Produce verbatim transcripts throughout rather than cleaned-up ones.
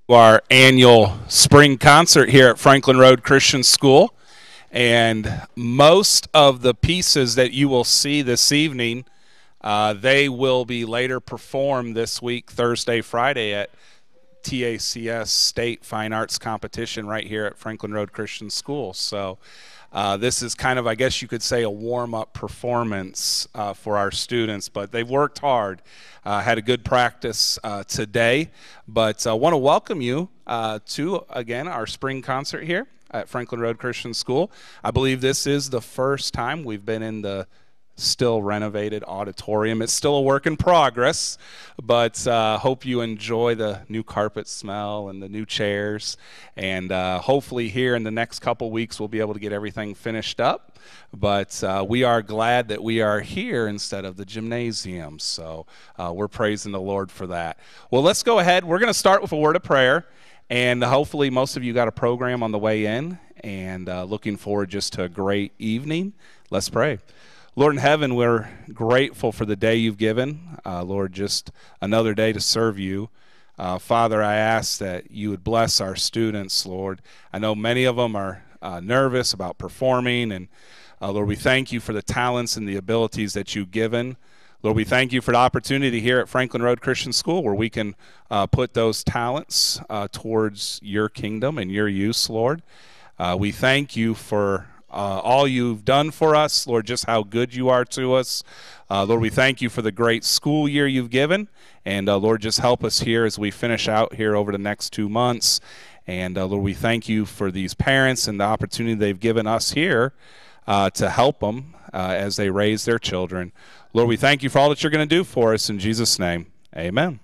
Our annual spring concert here at Franklin Road Christian School, and most of the pieces that you will see this evening, uh, they will be later performed this week, Thursday, Friday at T A C S State Fine Arts Competition right here at Franklin Road Christian School. So uh, this is kind of, I guess you could say, a warm-up performance uh, for our students, but they've worked hard. Uh, had a good practice uh, today, but I uh, want to welcome you uh, to, again, our spring concert here at Franklin Road Christian School. I believe this is the first time we've been in the still renovated auditorium. It's still a work in progress, but uh, hope you enjoy the new carpet smell and the new chairs, and uh, hopefully here in the next couple weeks we'll be able to get everything finished up. But uh, we are glad that we are here instead of the gymnasium, so uh, we're praising the Lord for that. Well, let's go ahead. We're going to start with a word of prayer, and hopefully most of you got a program on the way in, and uh, looking forward just to a great evening. Let's pray. Lord in heaven, we're grateful for the day you've given. Uh, Lord, just another day to serve you. Uh, Father, I ask that you would bless our students, Lord. I know many of them are uh, nervous about performing, and uh, Lord, we thank you for the talents and the abilities that you've given. Lord, we thank you for the opportunity here at Franklin Road Christian School where we can uh, put those talents uh, towards your kingdom and your use, Lord. Uh, we thank you for Uh, all you've done for us, Lord, just how good you are to us. Uh, Lord, we thank you for the great school year you've given. And, uh, Lord, just help us here as we finish out here over the next two months. And, uh, Lord, we thank you for these parents and the opportunity they've given us here uh, to help them uh, as they raise their children. Lord, we thank you for all that you're going to do for us. In Jesus' name, amen.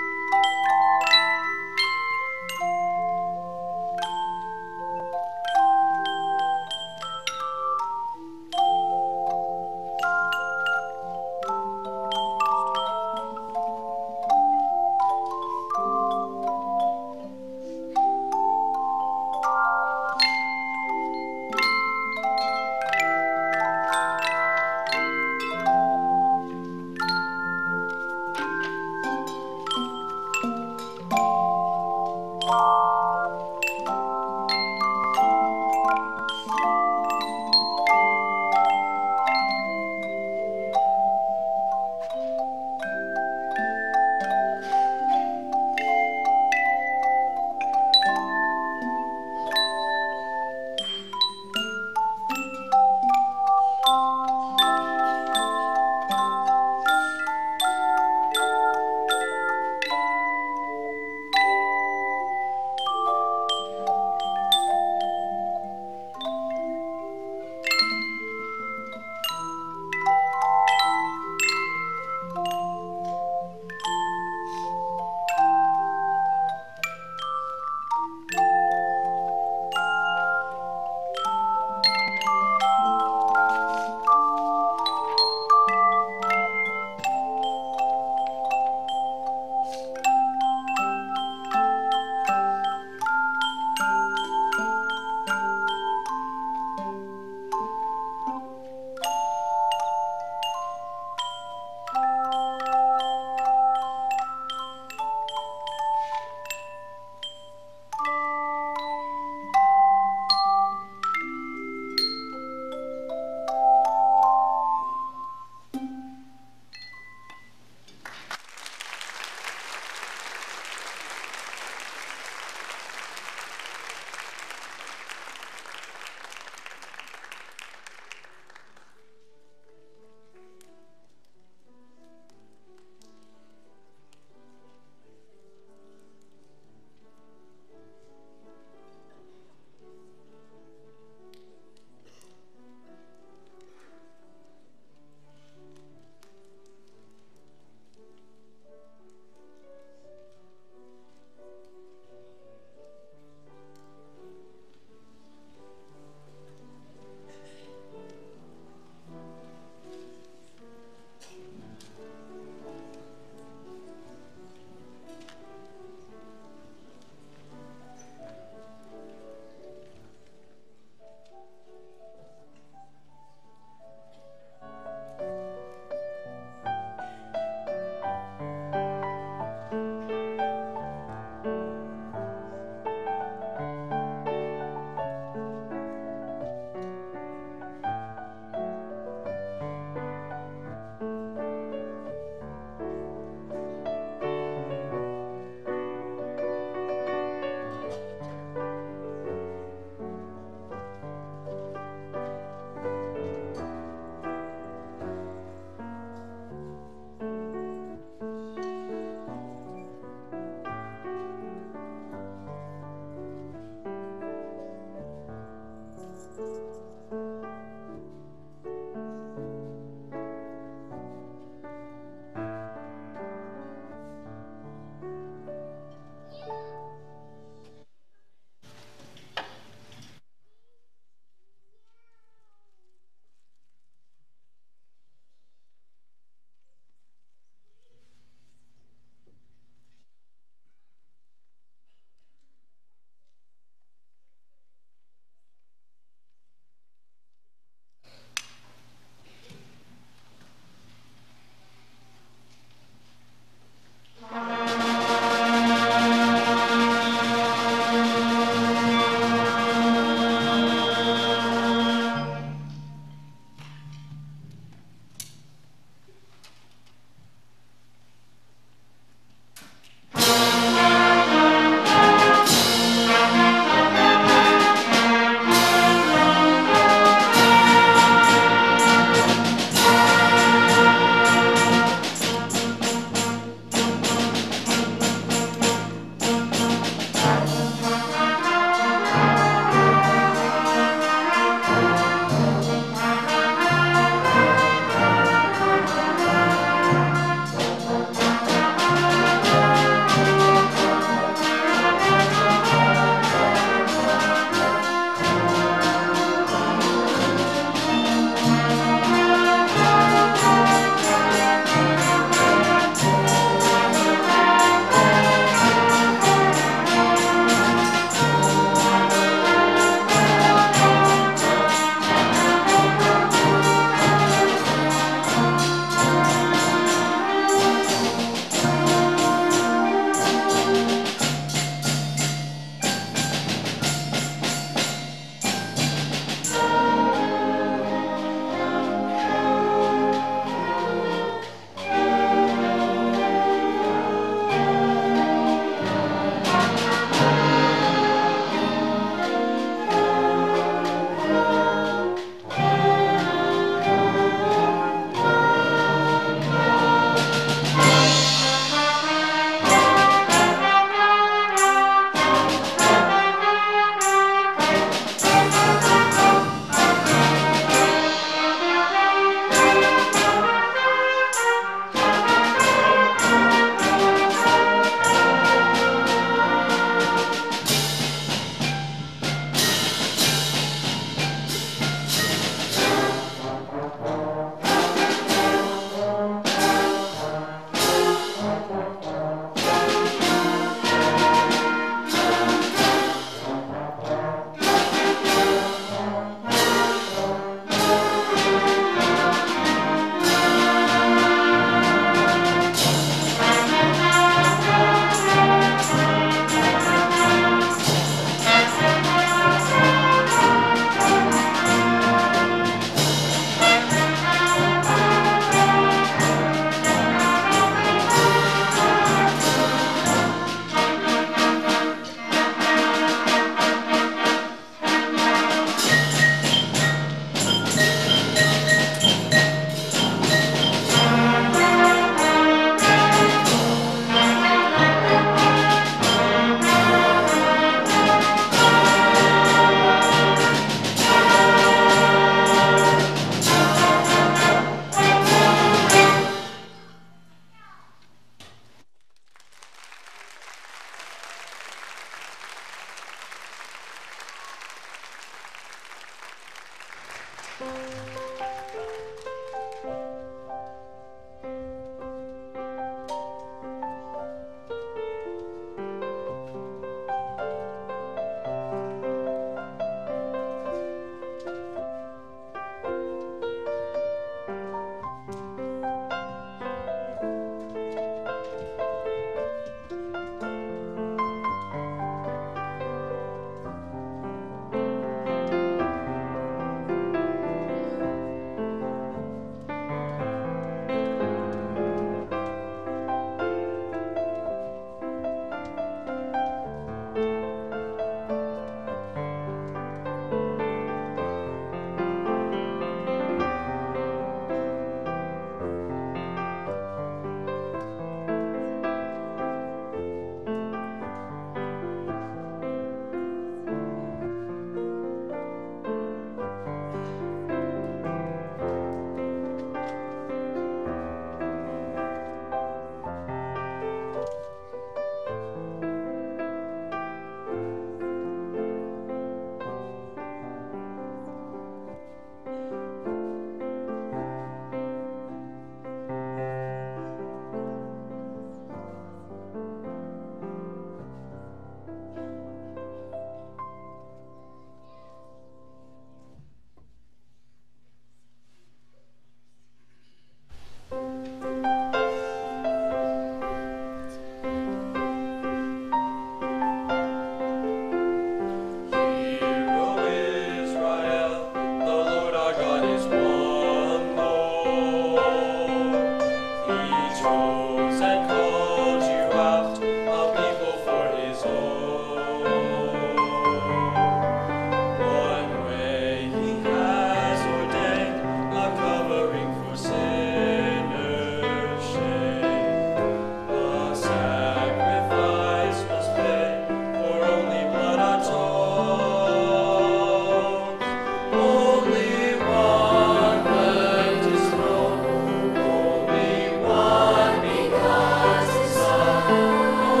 Only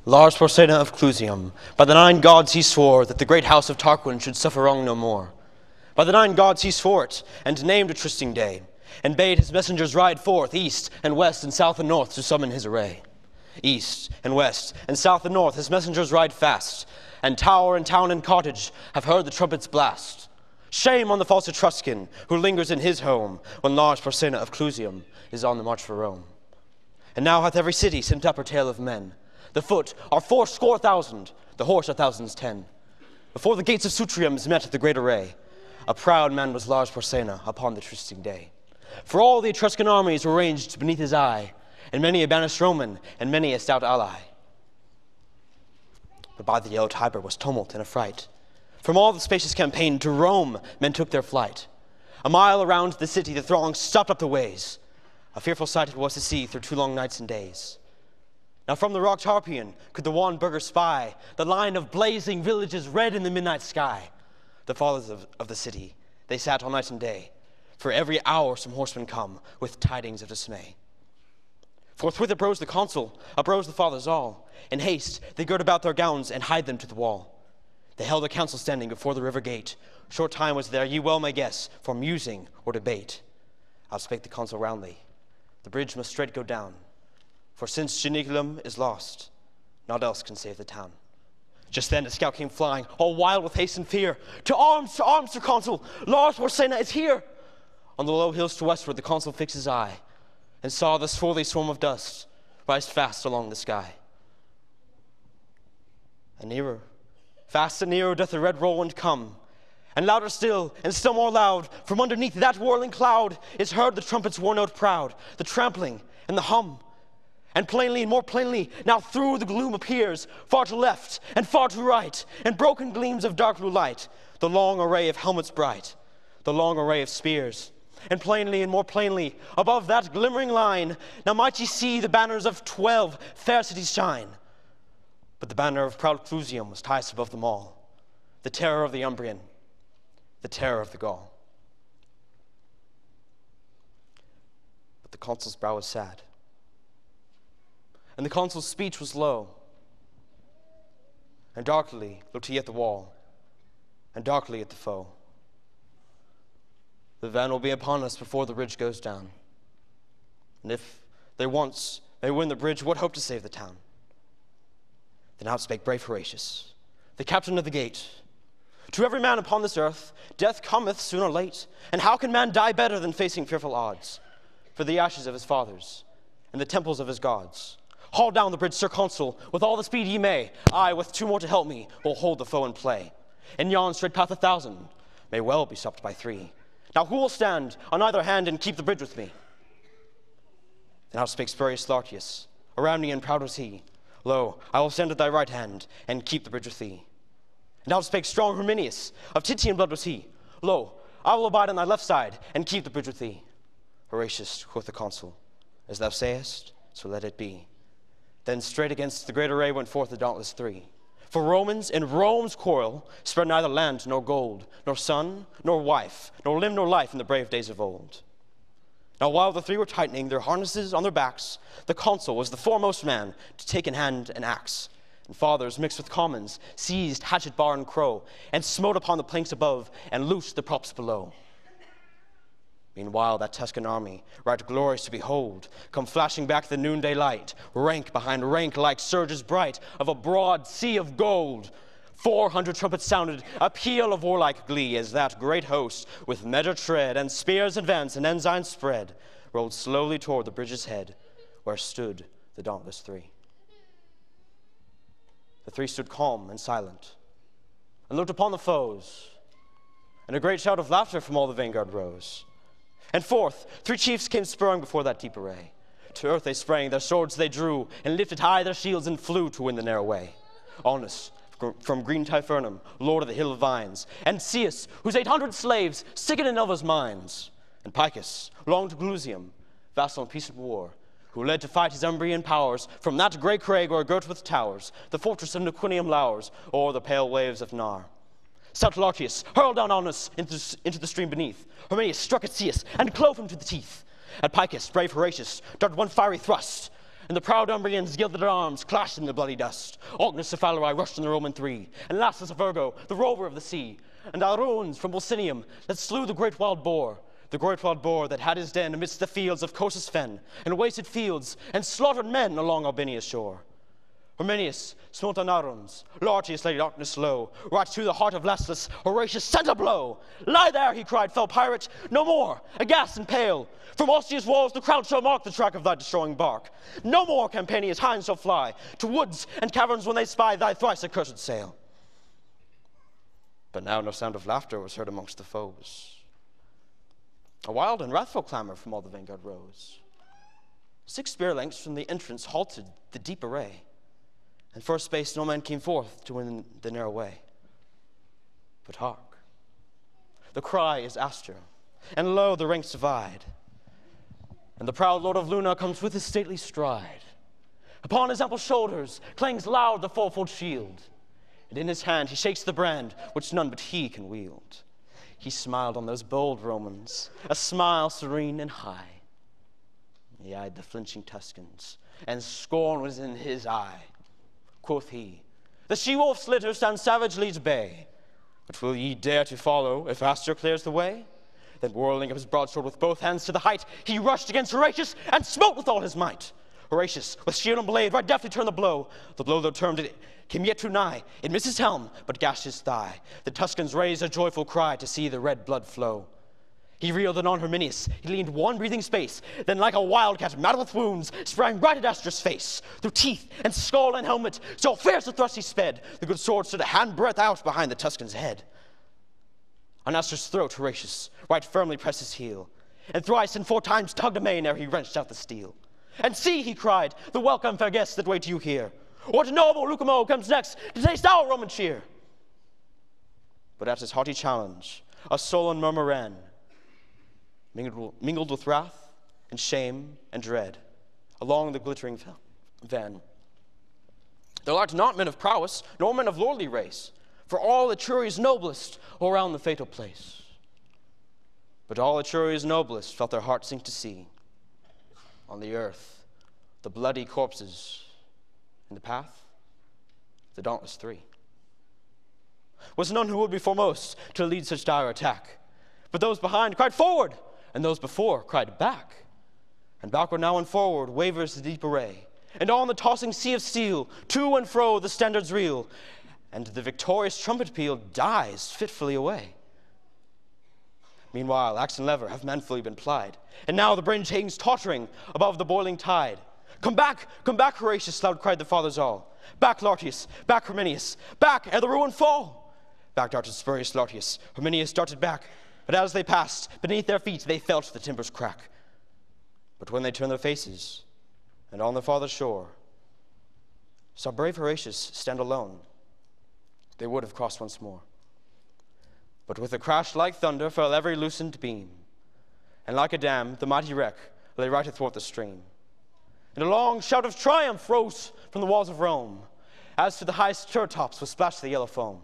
Lars Porsena of Clusium, by the nine gods he swore that the great house of Tarquin should suffer wrong no more. By the nine gods he swore it, and named a trysting day, and bade his messengers ride forth east and west and south and north to summon his array. East and west and south and north his messengers ride fast, and tower and town and cottage have heard the trumpets blast. Shame on the false Etruscan who lingers in his home when Lars Porsena of Clusium is on the march for Rome. And now hath every city sent up her tale of men. The foot are fourscore thousand, the horse a thousands ten. Before the gates of Sutriums met the great array. A proud man was Lars Porsena upon the trysting day. For all the Etruscan armies were ranged beneath his eye, and many a banished Roman, and many a stout ally. But by the yellow Tiber was tumult and affright. From all the spacious campaign to Rome men took their flight. A mile around the city the throng stopped up the ways. A fearful sight it was to see through two long nights and days. Now from the rocked Harpian could the wan burgher spy the line of blazing villages red in the midnight sky. The fathers of, of the city, they sat all night and day. For every hour some horsemen come with tidings of dismay. Forthwith uprose the consul, uprose the fathers all. In haste they gird about their gowns and hied them to the wall. They held a council standing before the river gate. Short time was there, ye well may guess, for musing or debate. Out spake the consul roundly, the bridge must straight go down, for since Janiculum is lost, naught else can save the town. Just then a scout came flying, all wild with haste and fear. To arms, to arms, Sir Consul, Lars Porsena is here. On the low hills to westward the consul fixed his eye, and saw the swirly swarm of dust rise fast along the sky. And nearer, fast and nearer doth the red whirlwind come, and louder still, and still more loud, from underneath that whirling cloud is heard the trumpet's war note proud, the trampling and the hum. And plainly and more plainly now through the gloom appears, far to left and far to right, in broken gleams of dark blue light, the long array of helmets bright, the long array of spears. And plainly and more plainly, above that glimmering line, now might ye see the banners of twelve fair cities shine. But the banner of proud Clusium was highest above them all, the terror of the Umbrian, the terror of the Gaul. But the consul's brow was sad, and the consul's speech was low, and darkly looked he at the wall, and darkly at the foe. The van will be upon us before the bridge goes down, and if they once may win the bridge, what hope to save the town? Then out spake brave Horatius, the captain of the gate. To every man upon this earth, death cometh soon or late, and how can man die better than facing fearful odds? For the ashes of his fathers, and the temples of his gods. Haul down the bridge, Sir Consul, with all the speed ye may. I, with two more to help me, will hold the foe in play. And yon straight path a thousand may well be stopped by three. Now who will stand on either hand and keep the bridge with me? Then out spake Spurius Lartius, around me and proud was he. Lo, I will stand at thy right hand and keep the bridge with thee. And out spake strong Herminius, of Titian blood was he. Lo, I will abide on thy left side and keep the bridge with thee. Horatius, quoth the consul, as thou sayest, so let it be. Then straight against the great array went forth the dauntless three. For Romans in Rome's quarrel spread neither land nor gold, nor son, nor wife, nor limb nor life in the brave days of old. Now while the three were tightening their harnesses on their backs, the consul was the foremost man to take in hand an axe. And fathers mixed with commons seized hatchet, bar, and crow, and smote upon the planks above, and loosed the props below. Meanwhile that Tuscan army, right glorious to behold, come flashing back the noonday light, rank behind rank like surges bright of a broad sea of gold. Four hundred trumpets sounded, a peal of warlike glee, as that great host, with measured tread, and spears advanced and ensigns spread, rolled slowly toward the bridge's head, where stood the dauntless three. The three stood calm and silent, and looked upon the foes, and a great shout of laughter from all the vanguard rose. And forth, three chiefs came spurring before that deep array. To earth they sprang, their swords they drew, and lifted high their shields and flew to win the narrow way. Aunus, from green Tifernum, lord of the hill of vines, and Ceus, whose eight hundred slaves sickened in Nova's mines, and Picus, long to Clusium, vassal in peace and war, who led to fight his Umbrian powers from that grey crag o'er girt with towers, the fortress of Nequinium lowers, o'er the pale waves of Nar. Stout Lartius hurled down Aunus into, into the stream beneath. Herminius struck at Ceus and clove him to the teeth. At Picus, brave Horatius darted one fiery thrust, And the proud Umbrians' gilded arms clashed in the bloody dust. Agnus of Phalarai rushed on the Roman three, and Lassus of Virgo, the rover of the sea, and Aruns from Volsinium that slew the great wild boar, the great wild boar that had his den amidst the fields of Cosus fen, and wasted fields, and slaughtered men along Albinia's shore. Herminius smote on Aruns, Lartius laid Agnus low, right to the heart of Lassus, Horatius sent a blow. Lie there, he cried, fell pirate, no more, aghast and pale. From Ostia's walls the crowd shall mark the track of thy destroying bark. No more Campania's hinds shall fly to woods and caverns when they spy thy thrice accursed sail. But now no sound of laughter was heard amongst the foes. A wild and wrathful clamor from all the vanguard rose. Six spear lengths from the entrance halted the deep array, and for a space no man came forth to win the narrow way. But hark, the cry is Astur, and lo, the ranks divide, and the proud lord of Luna comes with his stately stride. Upon his ample shoulders clangs loud the fourfold shield, and in his hand he shakes the brand which none but he can wield. He smiled on those bold Romans, a smile serene and high. He eyed the flinching Tuscans, and scorn was in his eye. Quoth he, the she-wolf's litter stands savagely at bay. But will ye dare to follow if Astur clears the way? Then whirling up his broadsword with both hands to the height, he rushed against Horatius and smote with all his might. Horatius, with shield and blade, right deftly turned the blow. The blow, though termed, it came yet too nigh. It missed his helm, but gashed his thigh. The Tuscans raised a joyful cry to see the red blood flow. He reeled on Herminius. He leaned one breathing space, then like a wildcat, mad with wounds, sprang right at Astur's face. Through teeth and skull and helmet, so fierce a thrust he sped, the good sword stood a handbreadth out behind the Tuscan's head. On Astur's throat Horatius right firmly pressed his heel, and thrice and four times tugged amain ere he wrenched out the steel. And see, he cried, the welcome fair guests that wait you here. What noble Lucumo comes next to taste our Roman cheer? But at his haughty challenge, a sullen murmur ran, mingled, mingled with wrath and shame and dread, along the glittering van. There lacked not men of prowess, nor men of lordly race, for all Etruria's noblest were around the fatal place. But all Etruria's noblest felt their hearts sink to see, on the earth, the bloody corpses, in the path, the dauntless three. Was none who would be foremost to lead such dire attack, but those behind cried forward, and those before cried back. And backward now and forward wavers the deep array, and on the tossing sea of steel, to and fro the standards reel, and the victorious trumpet peal dies fitfully away. Meanwhile, axe and lever have manfully been plied, and now the bridge hangs tottering above the boiling tide. Come back, come back, Horatius, loud cried the fathers all. Back, Lartius, back, Herminius, back, ere the ruin fall. Back darted spurious Lartius, Herminius darted back, but as they passed, beneath their feet they felt the timbers crack. But when they turned their faces, and on the farther shore, saw brave Horatius stand alone, they would have crossed once more. But with a crash like thunder fell every loosened beam, and like a dam the mighty wreck lay right athwart the stream. And a long shout of triumph rose from the walls of Rome, as to the highest turret tops was splashed the yellow foam.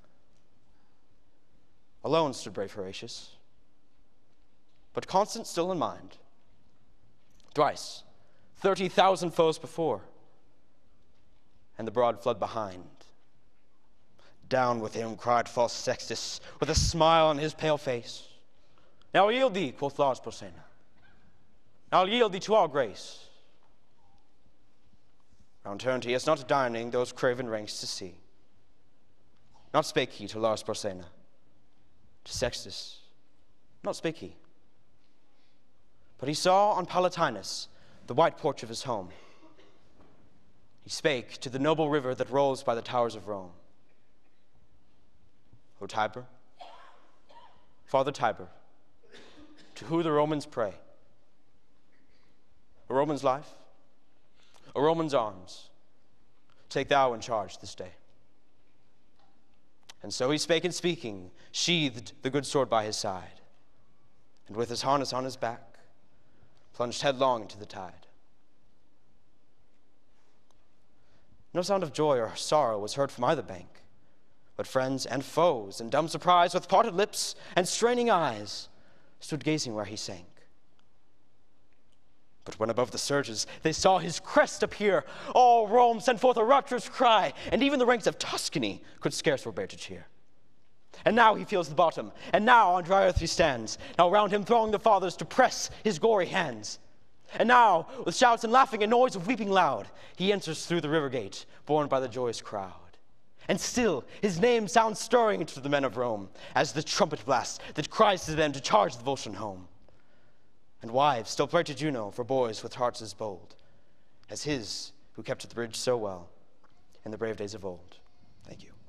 Alone stood brave Horatius, but constant still in mind. Thrice, thirty thousand foes before, and the broad flood behind. Down with him, cried false Sextus, with a smile on his pale face. Now yield thee, quoth Lars Porsena. Now yield thee to our grace. Round turned he, as not deigning those craven ranks to see. Not spake he to Lars Porsena, to Sextus, not spake he. But he saw on Palatinus the white porch of his home. He spake to the noble river that rolls by the towers of Rome. O Tiber, Father Tiber, to who the Romans pray? A Roman's life, a Roman's arms, take thou in charge this day. And so he spake, and speaking, sheathed the good sword by his side, and with his harness on his back, plunged headlong into the tide. No sound of joy or sorrow was heard from either bank, but friends and foes, in dumb surprise, with parted lips and straining eyes, stood gazing where he sank. But when above the surges they saw his crest appear, all Rome sent forth a rapturous cry, and even the ranks of Tuscany could scarce forbear to cheer. And now he feels the bottom, and now on dry earth he stands. Now round him throng the fathers to press his gory hands. And now, with shouts and laughing and noise of weeping loud, he enters through the river gate, borne by the joyous crowd. And still his name sounds stirring to the men of Rome, as the trumpet blast that cries to them to charge the Volscian home. And wives still pray to Juno for boys with hearts as bold as his who kept the bridge so well in the brave days of old. Thank you.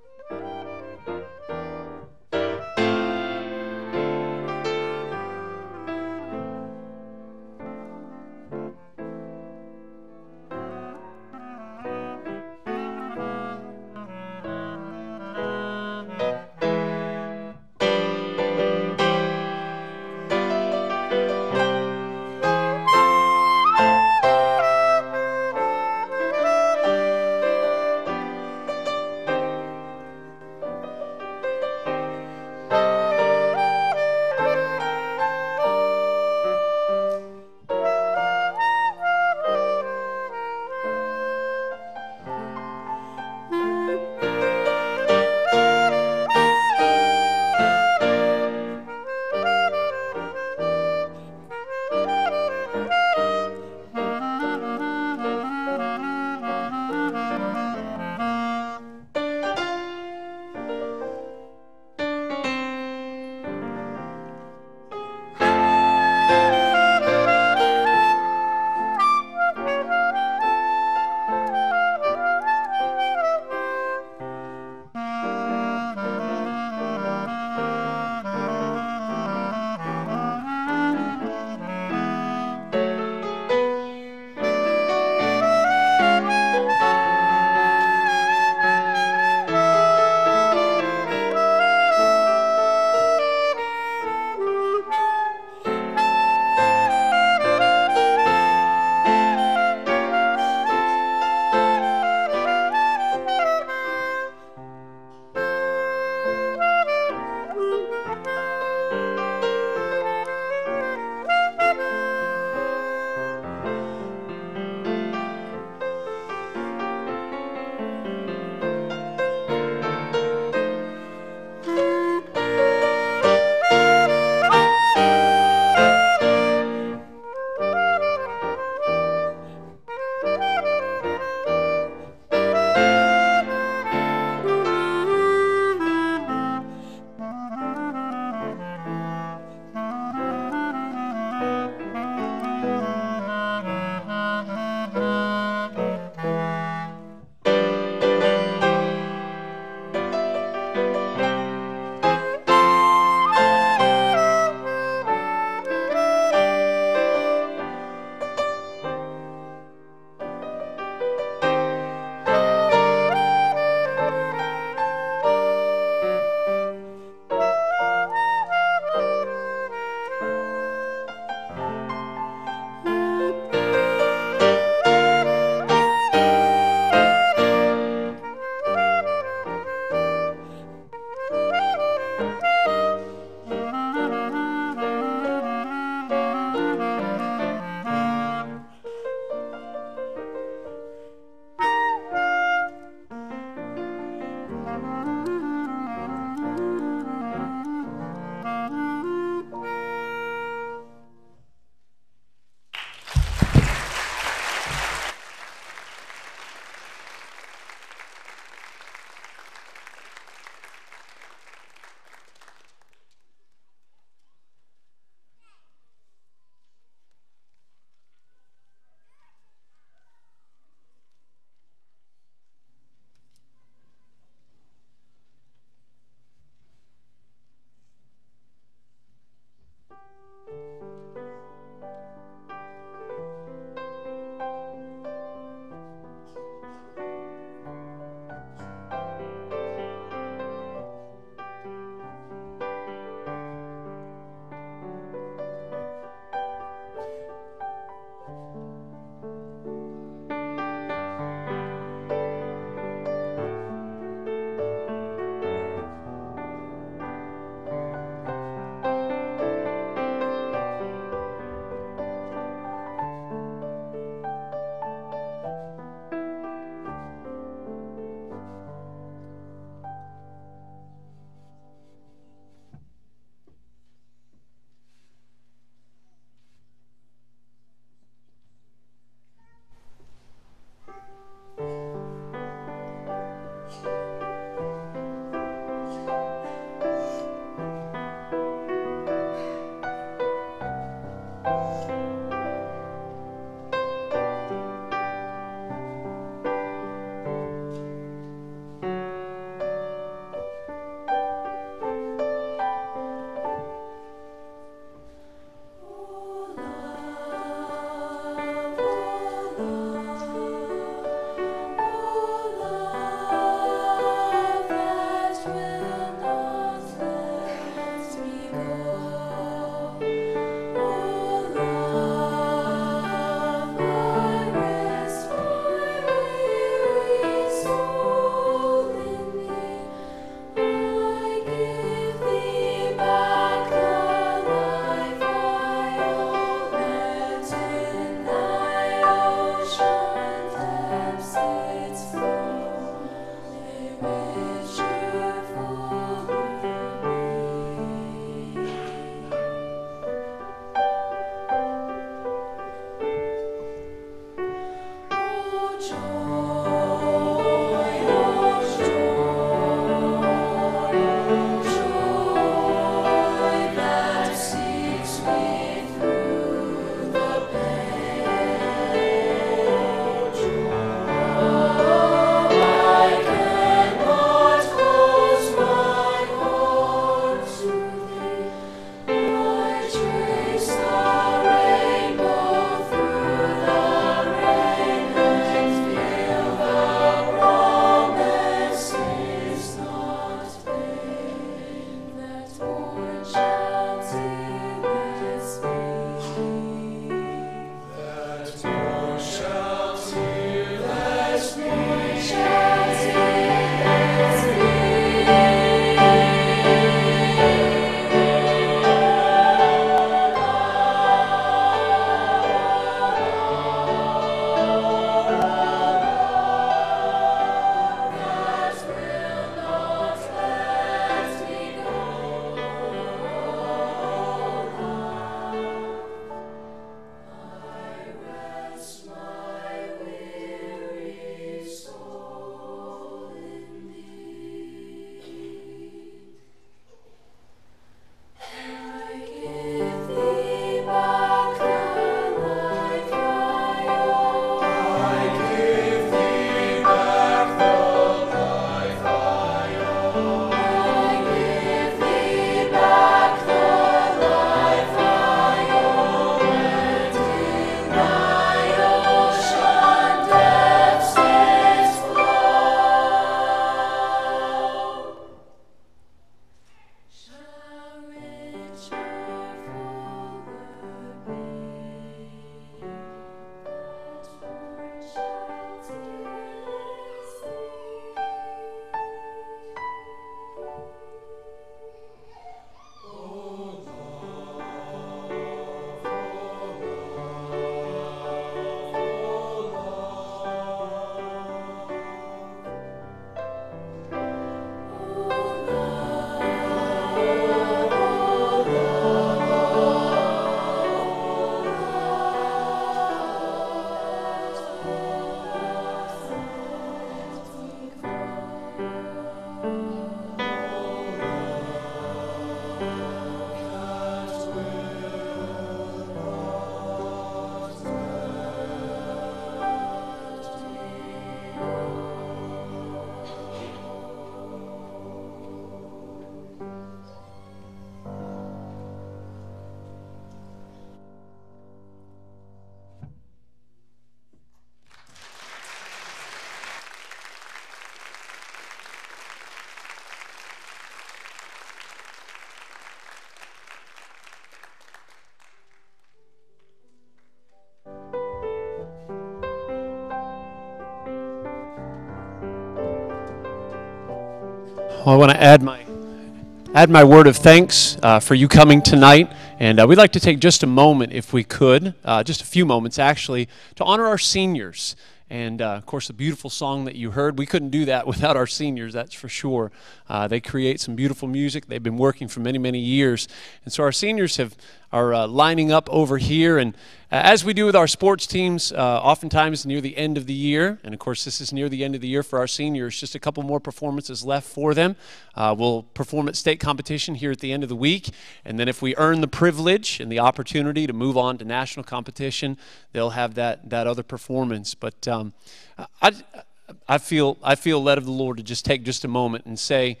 Well, I want to add my add my word of thanks uh, for you coming tonight. And uh, we'd like to take just a moment, if we could, uh, just a few moments actually, to honor our seniors. And, uh, of course, the beautiful song that you heard, we couldn't do that without our seniors, that's for sure. Uh, they create some beautiful music. They've been working for many, many years. And so our seniors have are uh, lining up over here. And uh, as we do with our sports teams, uh, oftentimes near the end of the year, and, of course, this is near the end of the year for our seniors, just a couple more performances left for them. Uh, we'll perform at state competition here at the end of the week. And then if we earn the privilege and the opportunity to move on to national competition, they'll have that, that other performance. But um, I, I, feel, I feel led of the Lord to just take just a moment and say,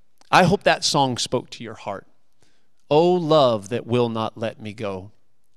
I hope that song spoke to your heart. Oh, love that will not let me go.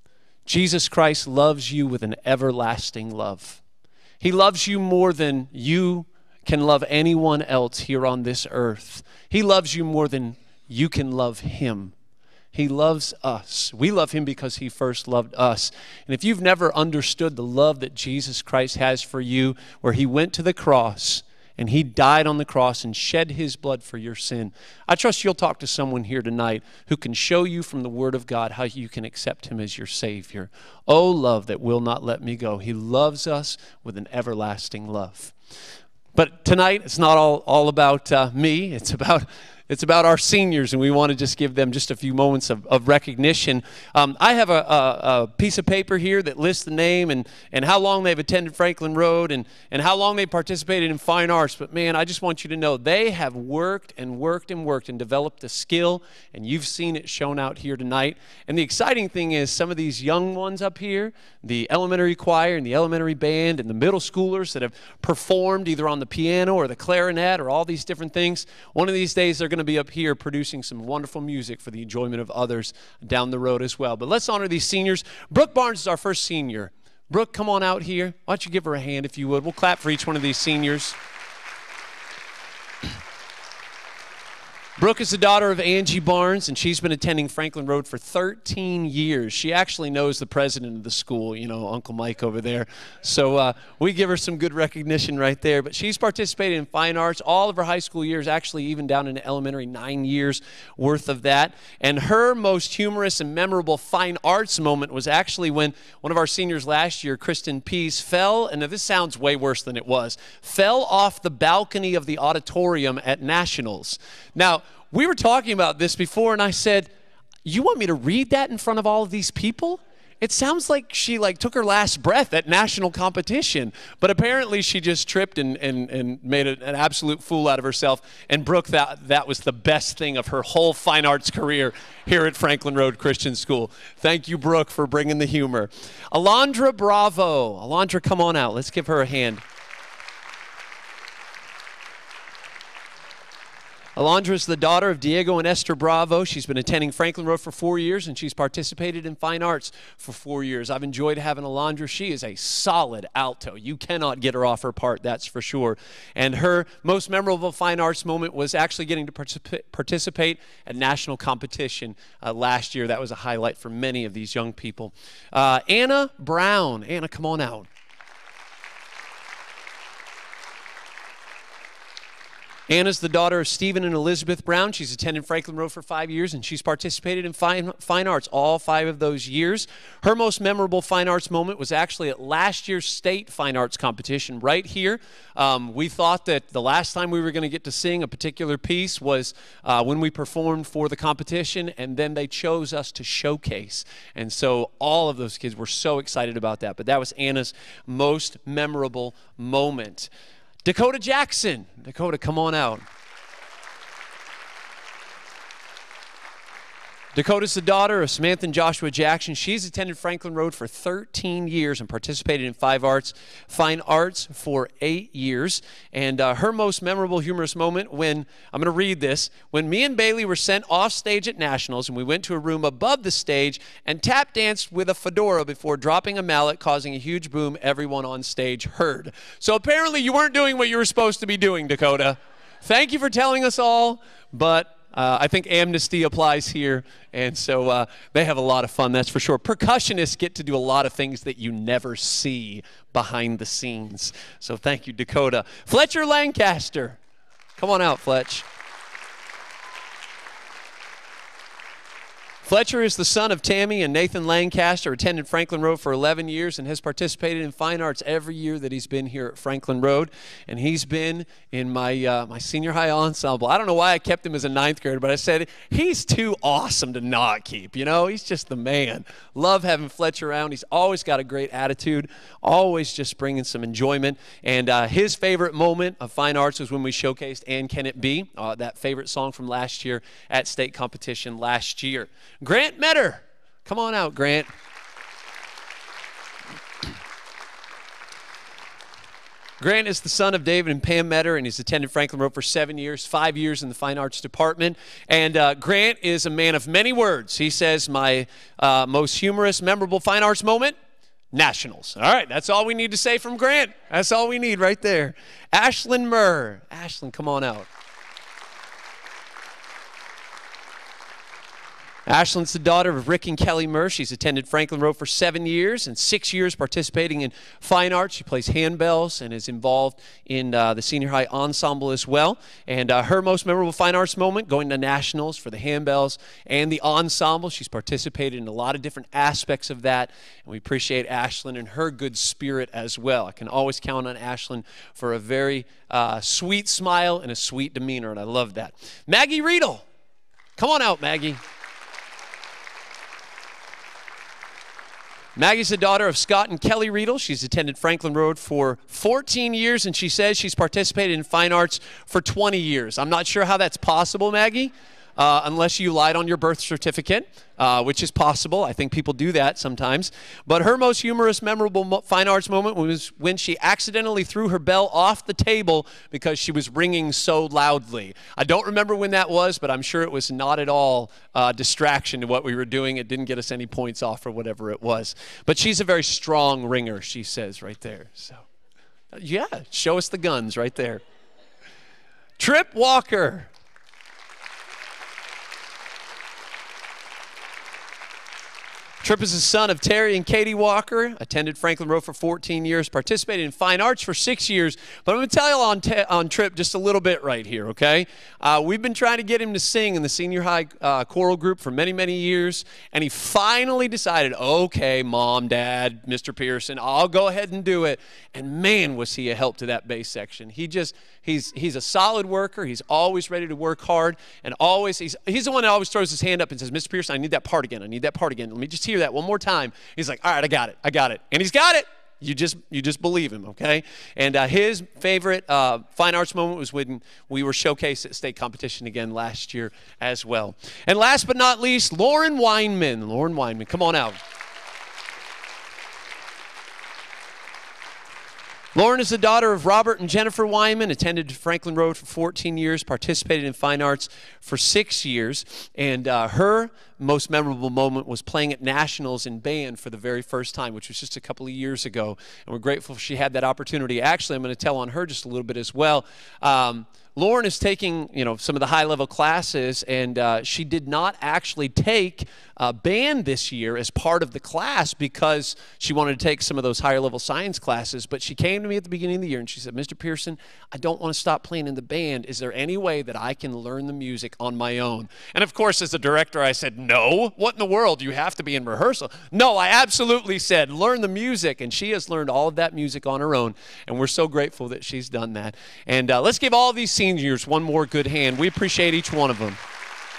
Jesus Christ loves you with an everlasting love. He loves you more than you can love anyone else here on this earth. He loves you more than you can love him. He loves us. We love him because he first loved us. And if you've never understood the love that Jesus Christ has for you, where he went to the cross and he died on the cross and shed his blood for your sin, I trust you'll talk to someone here tonight who can show you from the Word of God how you can accept him as your Savior. Oh, love that will not let me go. He loves us with an everlasting love. But tonight, it's not all, all about uh, me. It's about, It's about our seniors, and we want to just give them just a few moments of, of recognition. Um, I have a, a, a piece of paper here that lists the name and, and how long they've attended Franklin Road and, and how long they participated in fine arts. But, man, I just want you to know they have worked and worked and worked and developed a skill, and you've seen it shown out here tonight. And the exciting thing is some of these young ones up here, the elementary choir and the elementary band and the middle schoolers that have performed either on the piano or the clarinet or all these different things, one of these days they're going to be up here producing some wonderful music for the enjoyment of others down the road as well. But let's honor these seniors. Brooke Barnes is our first senior. Brooke, come on out here. Why don't you give her a hand if you would. We'll clap for each one of these seniors. Brooke is the daughter of Angie Barnes, and she's been attending Franklin Road for thirteen years. She actually knows the president of the school, you know, Uncle Mike over there. So uh, we give her some good recognition right there. But she's participated in fine arts all of her high school years, actually even down into elementary, nine years worth of that. And her most humorous and memorable fine arts moment was actually when one of our seniors last year, Kristen Peace, fell, and this sounds way worse than it was, fell off the balcony of the auditorium at Nationals. Now, we were talking about this before, and I said, you want me to read that in front of all of these people? It sounds like she like took her last breath at national competition. But apparently she just tripped and, and, and made a, an absolute fool out of herself. And Brooke, that, that was the best thing of her whole fine arts career here at Franklin Road Christian School. Thank you, Brooke, for bringing the humor. Alondra Bravo. Alondra, come on out. Let's give her a hand. Alondra is the daughter of Diego and Esther Bravo. She's been attending Franklin Road for four years, and she's participated in fine arts for four years. I've enjoyed having Alondra. She is a solid alto. You cannot get her off her part, that's for sure. And her most memorable fine arts moment was actually getting to particip- participate at national competition uh, last year. That was a highlight for many of these young people. Uh, Anna Brown. Anna, come on out. Anna's the daughter of Stephen and Elizabeth Brown. She's attended Franklin Road for five years, and she's participated in fine, fine arts all five of those years. Her most memorable fine arts moment was actually at last year's state fine arts competition right here. Um, we thought that the last time we were going to get to sing a particular piece was uh, when we performed for the competition, and then they chose us to showcase. And so all of those kids were so excited about that. But that was Anna's most memorable moment. Dakota Jackson. Dakota, come on out. Dakota's the daughter of Samantha and Joshua Jackson. She's attended Franklin Road for thirteen years and participated in five arts, fine arts for eight years. And uh, her most memorable humorous moment when, I'm going to read this, when me and Bailey were sent off stage at Nationals and we went to a room above the stage and tap danced with a fedora before dropping a mallet, causing a huge boom everyone on stage heard. So apparently you weren't doing what you were supposed to be doing, Dakota. Thank you for telling us all, but Uh, I think amnesty applies here, and so uh, they have a lot of fun, that's for sure. Percussionists get to do a lot of things that you never see behind the scenes. So thank you, Dakota. Fletcher Lancaster. Come on out, Fletch. Fletcher is the son of Tammy and Nathan Lancaster, attended Franklin Road for eleven years and has participated in fine arts every year that he's been here at Franklin Road. And he's been in my uh, my senior high ensemble. I don't know why I kept him as a ninth grader, but I said, he's too awesome to not keep. You know, he's just the man. Love having Fletcher around. He's always got a great attitude, always just bringing some enjoyment. And uh, his favorite moment of fine arts was when we showcased And Can It Be, uh, that favorite song from last year at state competition last year. Grant Metter. Come on out, Grant. Grant is the son of David and Pam Metter, and he's attended Franklin Road for seven years, five years in the Fine Arts Department. And uh, Grant is a man of many words. He says, my uh, most humorous, memorable fine arts moment, Nationals. All right, that's all we need to say from Grant. That's all we need right there. Ashlyn Murr. Ashlyn, come on out. Ashlyn's the daughter of Rick and Kelly Murr. She's attended Franklin Road for seven years and six years participating in fine arts. She plays handbells and is involved in uh, the senior high ensemble as well. And uh, her most memorable fine arts moment, going to nationals for the handbells and the ensemble. She's participated in a lot of different aspects of that, and we appreciate Ashlyn and her good spirit as well. I can always count on Ashlyn for a very uh, sweet smile and a sweet demeanor, and I love that. Maggie Riedel. Come on out, Maggie. Maggie's the daughter of Scott and Kelly Riedel. She's attended Franklin Road for fourteen years, and she says she's participated in fine arts for twenty years. I'm not sure how that's possible, Maggie, uh, unless you lied on your birth certificate, uh, which is possible. I think people do that sometimes. But her most humorous, memorable mo- fine arts moment was when she accidentally threw her bell off the table because she was ringing so loudly. I don't remember when that was, but I'm sure it was not at all uh, distraction to what we were doing. It didn't get us any points off or whatever it was. But she's a very strong ringer, she says right there. So, yeah, show us the guns right there. Trip Walker. Trip is the son of Terry and Katie Walker, attended Franklin Road for fourteen years, participated in fine arts for six years. But I'm going to tell you on, te- on Trip just a little bit right here, okay? Uh, we've been trying to get him to sing in the senior high uh, choral group for many, many years, and he finally decided, okay, Mom, Dad, Mister Pearson, I'll go ahead and do it. And man, was he a help to that bass section. He just, he's he's a solid worker. He's always ready to work hard, and always, he's, he's the one that always throws his hand up and says, Mister Pearson, I need that part again. I need that part again. Let me just hear that one more time. He's like, all right, I got it. I got it. And he's got it. You just you just believe him, okay? And uh, his favorite uh, fine arts moment was when we were showcased at state competition again last year as well. And last but not least, Lauren Weinman. Lauren Weinman, come on out. Lauren is the daughter of Robert and Jennifer Wyman, attended Franklin Road for fourteen years, participated in fine arts for six years, and uh, her most memorable moment was playing at Nationals in band for the very first time, which was just a couple of years ago, and we're grateful she had that opportunity. Actually, I'm going to tell on her just a little bit as well. Um, Lauren is taking, you know, some of the high-level classes, and uh, she did not actually take uh, band this year as part of the class because she wanted to take some of those higher-level science classes. But she came to me at the beginning of the year, and she said, Mister Pearson, I don't want to stop playing in the band. Is there any way that I can learn the music on my own? And, of course, as a director, I said, no. What in the world? You have to be in rehearsal. No, I absolutely said, learn the music. And she has learned all of that music on her own, and we're so grateful that she's done that. And uh, let's give all these seniors one more good hand. We appreciate each one of them.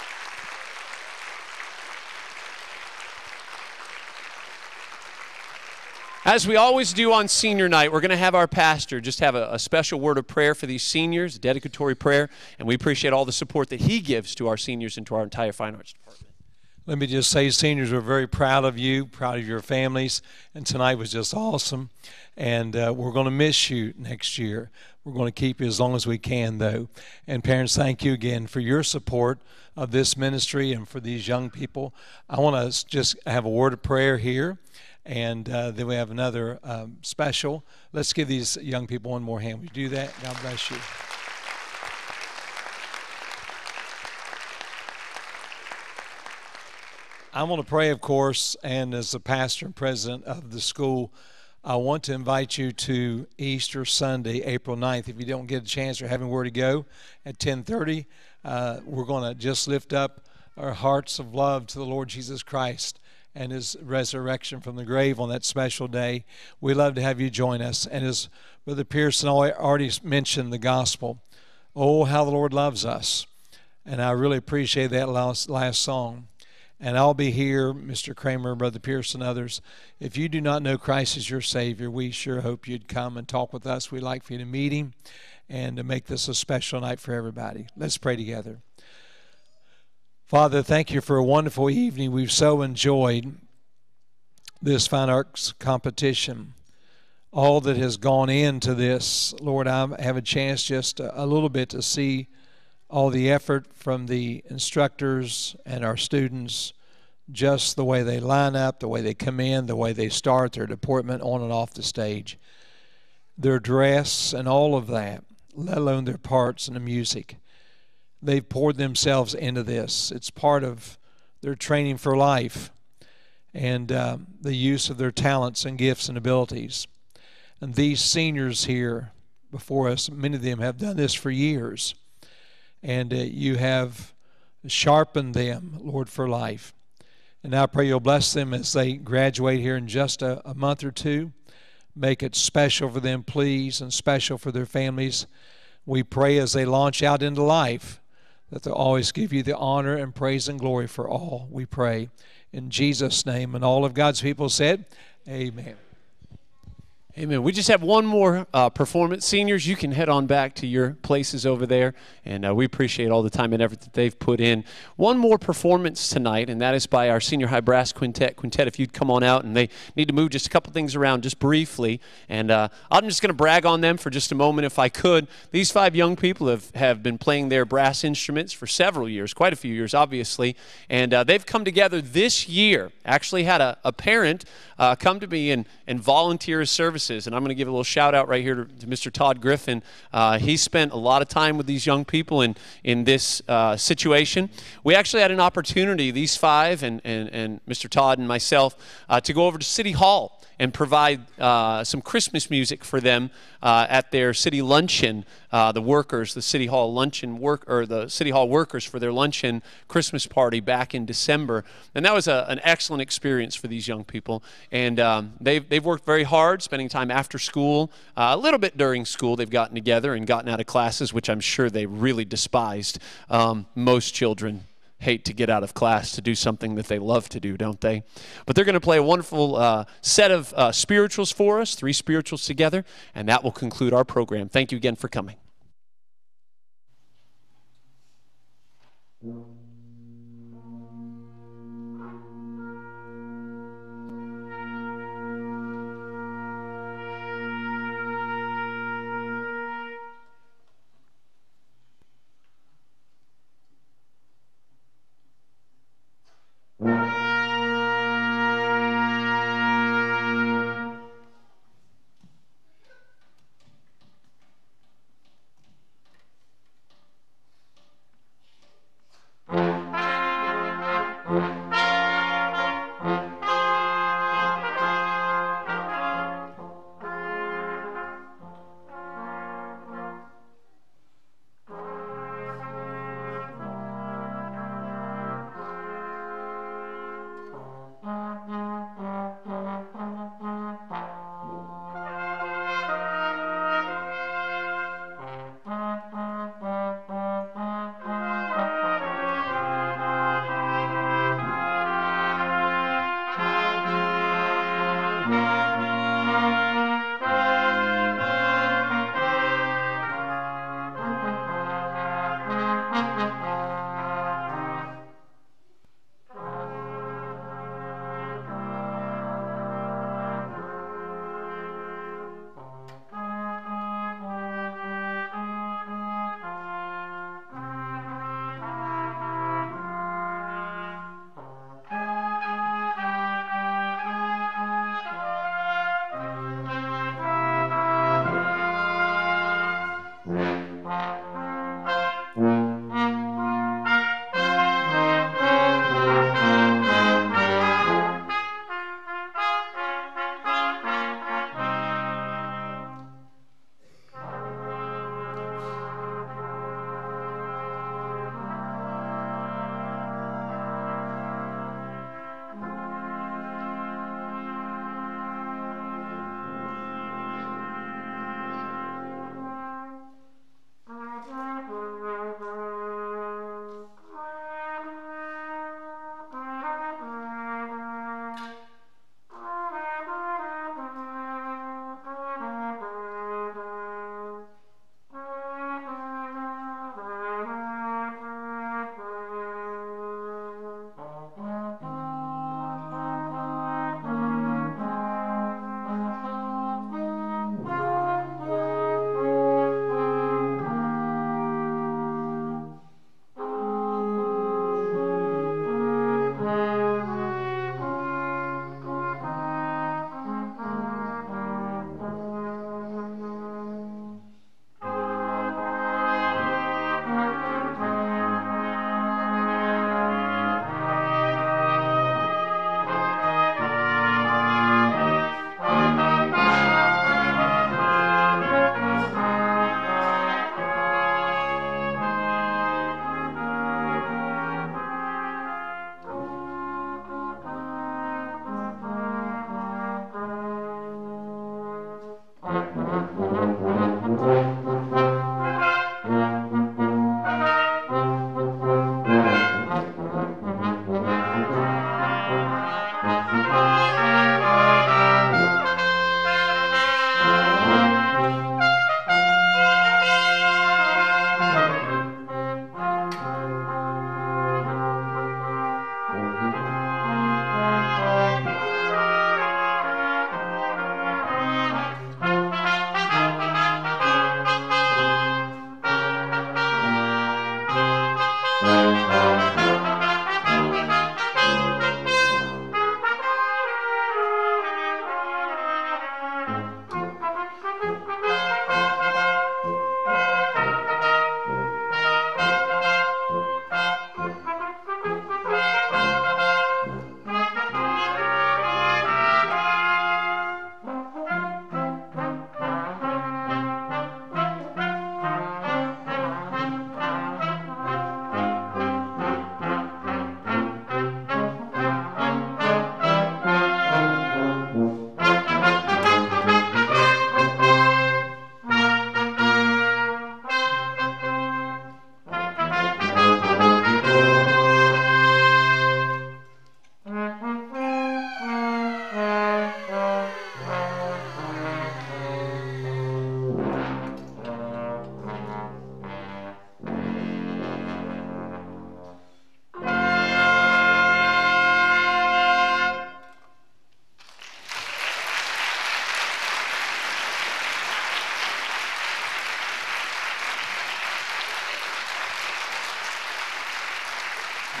As we always do on senior night, we're going to have our pastor just have a, a special word of prayer for these seniors, a dedicatory prayer, and we appreciate all the support that he gives to our seniors and to our entire fine arts department. Let me just say, seniors, we're very proud of you, proud of your families, and tonight was just awesome. And uh, we're going to miss you next year. We're going to keep you as long as we can, though. And parents, thank you again for your support of this ministry and for these young people. I want to just have a word of prayer here, and uh, then we have another um, special. Let's give these young people one more hand. Would you do that? God bless you. I want to pray, of course, and as the pastor and president of the school, I want to invite you to Easter Sunday, April ninth. If you don't get a chance or having where to go at ten thirty, uh, we're going to just lift up our hearts of love to the Lord Jesus Christ and his resurrection from the grave on that special day. We'd love to have you join us. And as Brother Pearson already mentioned the gospel, oh, how the Lord loves us. And I really appreciate that last, last song. And I'll be here, Mister Kramer, Brother Pearson, others. If you do not know Christ as your Savior, we sure hope you'd come and talk with us. We'd like for you to meet him and to make this a special night for everybody. Let's pray together. Father, thank you for a wonderful evening. We've so enjoyed this fine arts competition, all that has gone into this. Lord, I have a chance just a, a little bit to see all the effort from the instructors and our students, just the way they line up, the way they come in, the way they start their deportment on and off the stage, their dress and all of that, let alone their parts and the music. They've poured themselves into this. It's part of their training for life, and um, the use of their talents and gifts and abilities. And these seniors here before us, many of them have done this for years. And uh, you have sharpened them, Lord, for life. And now I pray you'll bless them as they graduate here in just a, a month or two. Make it special for them, please, and special for their families. We pray as they launch out into life that they'll always give you the honor and praise and glory for all, we pray. In Jesus' name, and all of God's people said, amen. Amen. We just have one more uh, performance. Seniors, you can head on back to your places over there, and uh, we appreciate all the time and effort that they've put in. One more performance tonight, and that is by our senior high brass quintet. Quintet, if you'd come on out, and they need to move just a couple things around just briefly, and uh, I'm just going to brag on them for just a moment if I could. These five young people have, have been playing their brass instruments for several years, quite a few years, obviously, and uh, they've come together this year. Actually had a, a parent uh, come to me and, and volunteer his services. And I'm going to give a little shout out right here to, to Mister Todd Griffin. Uh, he spent a lot of time with these young people in, in this uh, situation. We actually had an opportunity, these five and, and, and Mister Todd and myself, uh, to go over to City Hall and provide uh, some Christmas music for them uh, at their city luncheon. Uh, the workers, the City Hall luncheon work, or the City Hall workers for their luncheon Christmas party back in December, and that was a, an excellent experience for these young people. And um, they've they've worked very hard, spending time after school, uh, a little bit during school. They've gotten together and gotten out of classes, which I'm sure they really despised. Um, most children hate to get out of class to do something that they love to do, don't they? But they're going to play a wonderful uh, set of uh, spirituals for us, three spirituals together, and that will conclude our program. Thank you again for coming.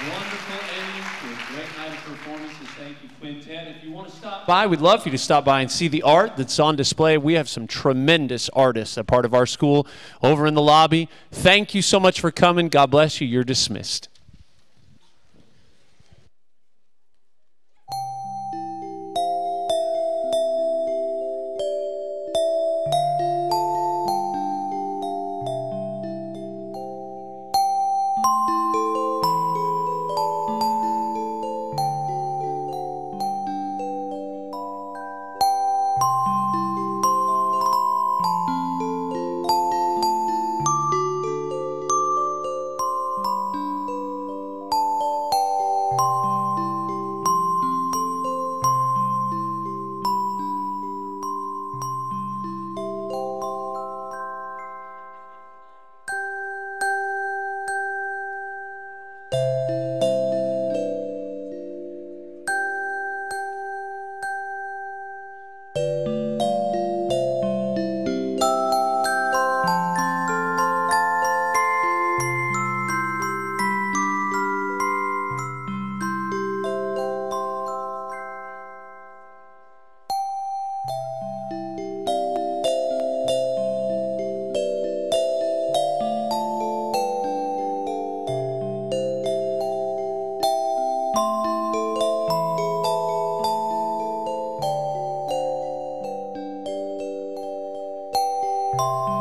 Wonderful ending to a great night of performances. Thank you, Quintet. If you want to stop by, we'd love for you to stop by and see the art that's on display. We have some tremendous artists, a part of our school, over in the lobby. Thank you so much for coming. God bless you. You're dismissed. Thank you.